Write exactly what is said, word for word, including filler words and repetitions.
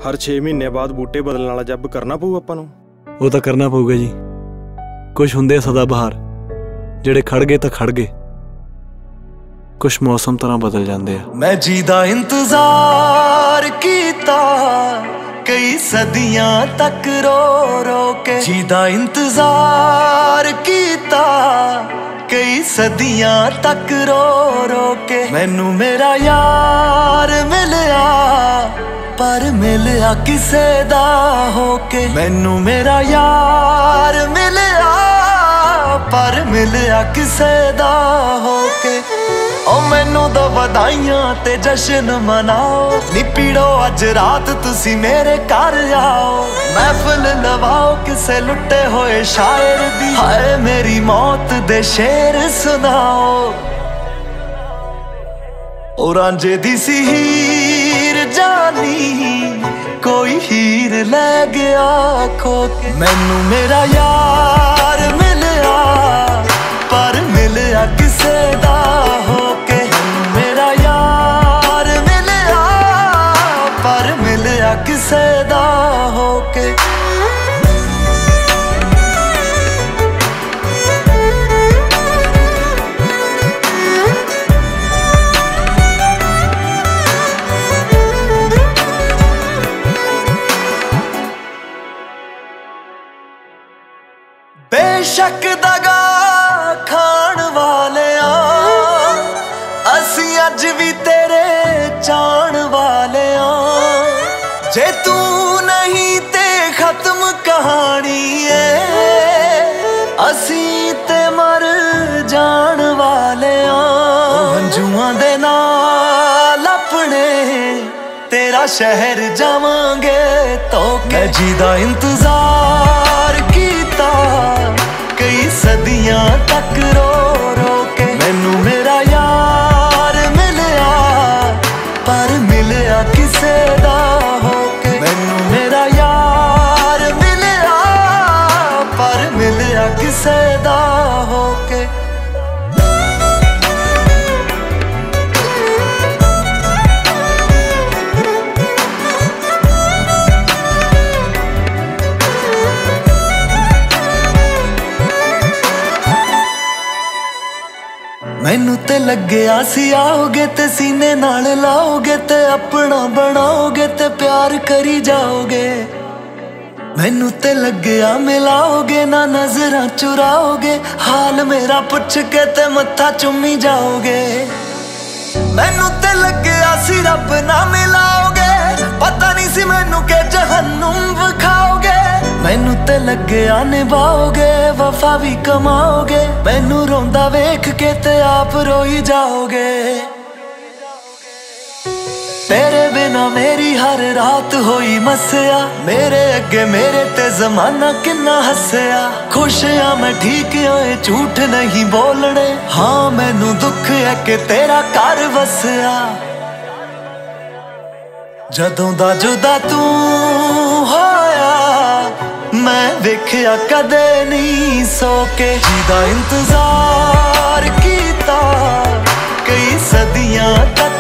हर छे महीने बाद बूटे बदलने वाला जब करना पऊ आपां नूं। वो तो करना पऊगा जी। कुछ हुंदे सदा बहार जेड़े खड़ गए तो खड़ गए, कुछ मौसम तरह बदल जाते हैं। मैं जीदा इंतजार कीता कई सदियां तक रो रो के, जीदा इंतजार कीता कई सदियां तक रो रो के। मैनू मेरा यार मिलिया पर मिलिया किसे दा होके, मैनू मेरा यार मिलिया पर मिलिया किसे दा होके। ओ मैनू दो बधाइयां ते जश्न मनाओ, नी पीड़ो अज रात तुसी मेरे घर आओ। महफिल लवाओ किसे लुटे होए शायर दी, हाय मेरी मौत दे शेर सुनाओ। ओ रांझे दी सी हीर जानी कोई हीर ले गया खो के, मैनू मेरा यार मिलिया पर मिलिया किसे दा होके। मैनू मेरा यार मिलिया पर मिलिया किसे दा होके। बेशक दगा खान वाले असी अज भी तेरे चाण वाले जे तू नहीं ते खत्म कहानी है, असी ते मर जान वाले हंजुआं दे नाल अपने तेरा शहर जावांगे तो। मैं जीदा इंतजार कीता कई सदियां तक रो रो के, मैनू मेरा यार मिलिया पर मिलिया किसे दा होके। मैनू मेरा यार मिलिया पर मिलिया किसे दा होके। मैनू ते लग्या सी आओगे ते सीने नाल लाओगे ते अपना बनाओगे ते प्यार करी जाओगे। मैनू ते लग्या मिलाओगे ना नजरां चुराओगे, हाल मेरा पुछ के ते मत्था चुम्मी जाओगे। मैनू ते लग्या सी रब ना मिलाओगे, पता नहीं सी मैनू के जहन्नुम विखाओगे। मैनू ते लग्या निभाओगे वफा भी कमाओगे, मैनू रोंदा वेख के ते आप रोई जाओगे। तेरे बिना मेरी हर रात होई मस्या, मेरे अगे मेरे ते जमाना किन्ना हसया। खुशियां मैं ठीक होए झूठ नहीं बोलने, हाँ मैनू दुख है कि तेरा घर वसया। जदों दा जुदा तू होया मैं वेख्या कदे नहीं सो के, जीदा इंतजार कीता कई सदियां तक